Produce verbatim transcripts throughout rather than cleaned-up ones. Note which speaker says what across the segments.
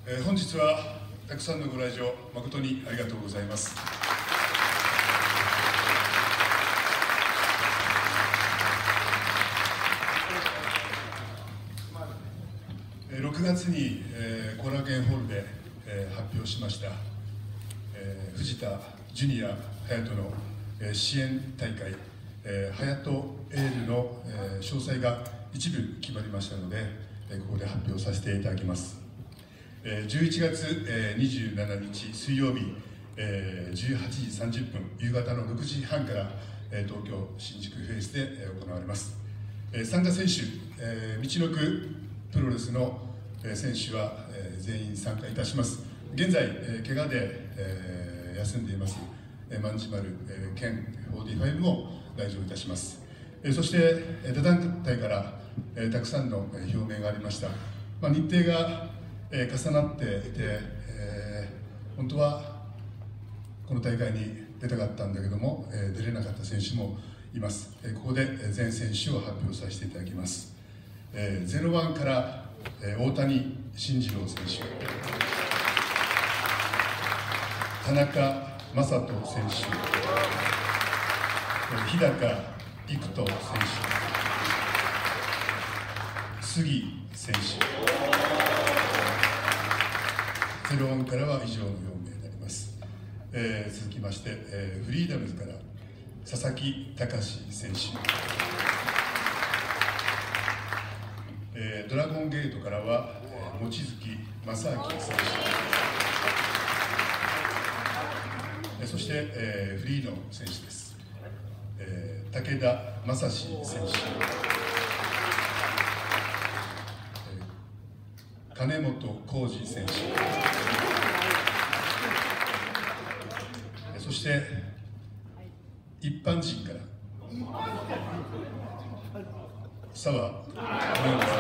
Speaker 1: えー、本日はたくさんのご来場誠にありがとうございます。ろくがつに、えー、後楽園ホールで、えー、発表しました、えー、藤田ジュニア隼人の、えー、支援大会、えー、隼人エールの、えー、詳細が一部決まりましたので、えー、ここで発表させていただきます。えー、じゅういちがつにじゅうしちにち水曜日、えー、じゅうはちじさんじゅっぷん夕方のろくじはんから、えー、東京新宿フェイスで、えー、行われます。えー、参加選手、えー、みちのくプロレスの選手は全員参加いたします。現在、怪我で休んでいます万事丸健フォーティーファイブも来場いたします。そして他団体からたくさんの表明がありました。日程が重なっていて、本当はこの大会に出たかったんだけども出れなかった選手もいます。ここで全選手を発表させていただきます。ゼロワンから大谷慎次郎選手、田中将人選手、日高育人選手、杉選手、ゼロワンからは以上のよんめいになります。えー、続きまして、えー、フリーダムズから佐々木隆選手、えー、ドラゴンゲートからは、えー、望月正明選手、えー、そして、えー、フリーの選手です。えー、武田正史選手、えー、金本浩二選手、えー、そして一般人から澤野山さ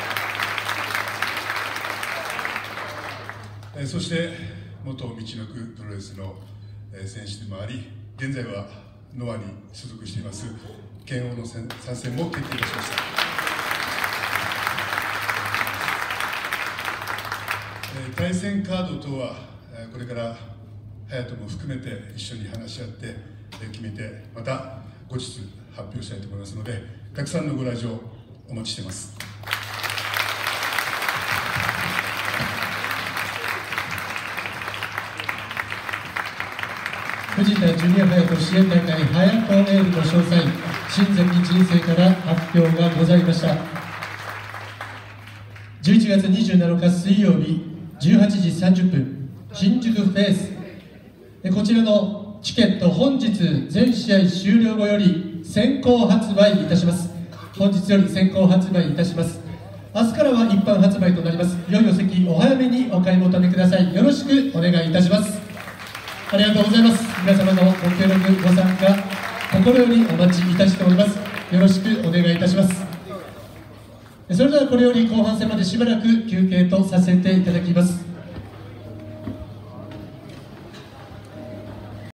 Speaker 1: ん、えそして元みちのくプロレスの選手でもあり、現在はノアに所属しています剣王の参戦も決定いたしました。対戦カード等はこれから隼人も含めて一緒に話し合って決めて、また後日発表したいと思いますので、たくさんのご来場お待ちしています。
Speaker 2: 藤田ジュニア隼人支援大会隼人エールの詳細、新関人生から発表がございました。じゅういちがつにじゅうしちにち水曜日じゅうはちじさんじゅっぷん新宿フェイス、こちらのチケット本日全試合終了後より先行発売いたします。本日より先行発売いたします。明日からは一般発売となります。良いお席お早めにお買い求めください。よろしくお願いいたします。ありがとうございます。皆様のご協力ご参加心よりお待ちいたしております。よろしくお願いいたします。それではこれより後半戦までしばらく休憩とさせていただきます。